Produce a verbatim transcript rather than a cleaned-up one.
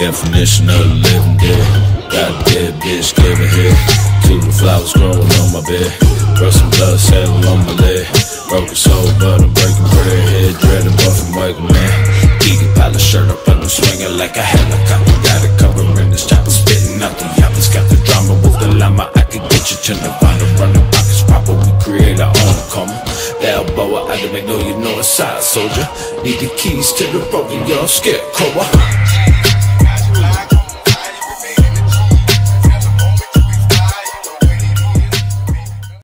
definition of the living dead. Got a dead bitch, give a hit. Two flowers growing on my bed. Brought some blood saddle on my leg. Broken soul, but I'm breaking bread. Head dreading, buffing Michael, man. Eating pile of shirt up and I'm swinging like a helicopter. Got it covering this chopper, spitting out the yappers. Got the drama with the llama. I can get you to Nirvana. Running pockets proper, we create our own karma. Balboa, I can make no, you know a side soldier. Need the keys to the broken, y'all scarecrow.